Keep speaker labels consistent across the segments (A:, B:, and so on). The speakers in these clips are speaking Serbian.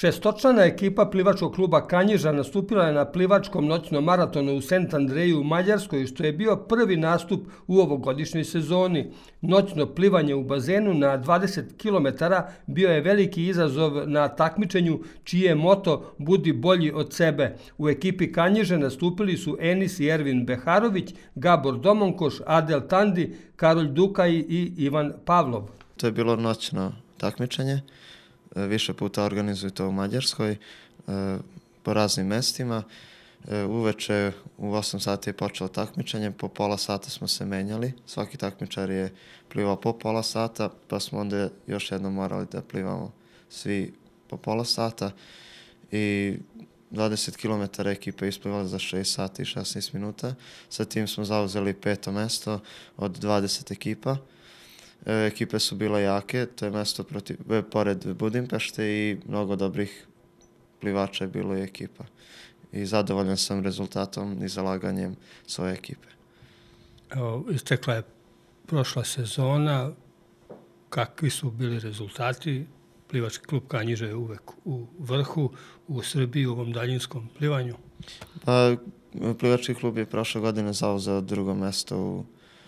A: Šestočlana ekipa plivačkog kluba Kanjiža nastupila je na plivačkom noćnom maratonu u Sent Andreju u Mađarskoj, što je bio prvi nastup u ovogodišnjoj sezoni. Noćno plivanje u bazenu na 20 km bio je veliki izazov na takmičenju čiji je moto "Budi bolji od sebe". U ekipi Kanjiže nastupili su Enis i Ervin Beharović, Gabor Domonkoš, Adel Tandi, Karolj Dukaj i Ivan Pavlov.
B: To je bilo noćno takmičenje. Više puta organizuju to u Mađarskoj, po raznim mestima. Uveče u 8 sati je počelo takmičenje, po pola sata smo se menjali. Svaki takmičar je plivao po pola sata, pa smo onda još jednom morali da plivamo svi po pola sata. I 20 km ekipa isplivala za 6 sati i 16 minuta. Sa tim smo zauzeli 5. mesto od 20 ekipa. Ekipe su bile jake, to je mesto pored Budimpešte i mnogo dobrih plivača je bilo i ekipa. I zadovoljan sam rezultatom i zalaganjem svoje ekipe.
A: Evo, istekla je prošla sezona. Kakvi su bili rezultati? Plivački klub Kanjiža je uvek u vrhu u Srbiji u ovom daljinskom plivanju.
B: Pa, plivački klub je prošle godine zauzeo 2. mesto u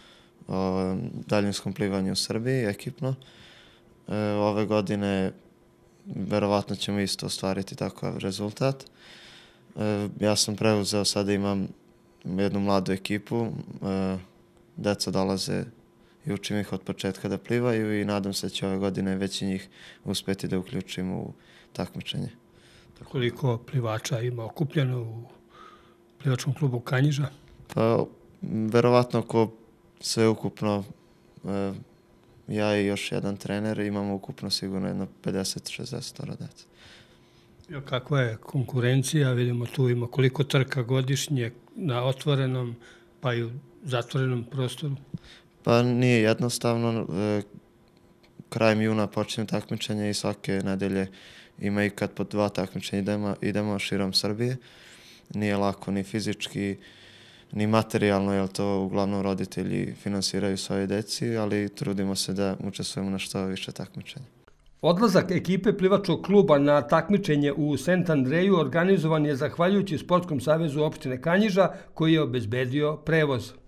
B: daljinskom plivanju u Srbiji, ekipno. Ove godine verovatno ćemo isto ostvariti takav rezultat. Ja sam preuzeo, sada imam jednu mladu ekipu, deca dolaze i učim ih od početka da plivaju i nadam se da će ove godine veći njih uspeti da uključim u takmičenje.
A: Koliko plivača ima okupljeno u plivačkom klubu Kanjiža?
B: Pa, verovatno oko sve ukupno, ja i još jedan trener, imamo ukupno sigurno jedno 50-60 deca.
A: Kakva je konkurencija? Vidimo tu ima koliko trka godišnje na otvorenom pa i u zatvorenom prostoru?
B: Pa nije jednostavno. Krajem juna počinje takmičenje i svake nedelje ima i kad po 2 takmičenja idemo širom Srbije. Nije lako ni fizički, ni materijalno, jer to uglavnom roditelji finansiraju svoje deci, ali trudimo se da učestvujemo na što više takmičenja.
A: Odlazak ekipe plivačkog kluba na takmičenje u Sent Andreju organizovan je zahvaljujući Sportskom savezu opštine Kanjiža, koji je obezbedio prevoz.